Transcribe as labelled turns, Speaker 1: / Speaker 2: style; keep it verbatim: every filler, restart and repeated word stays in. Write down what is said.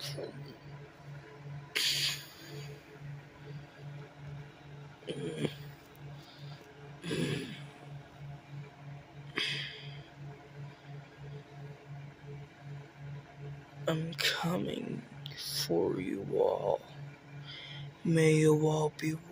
Speaker 1: I'm coming for you all. May you all be